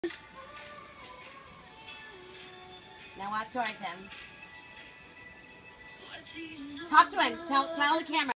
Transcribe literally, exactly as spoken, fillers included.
Now walk towards him. Talk to him. Tell, tell the camera.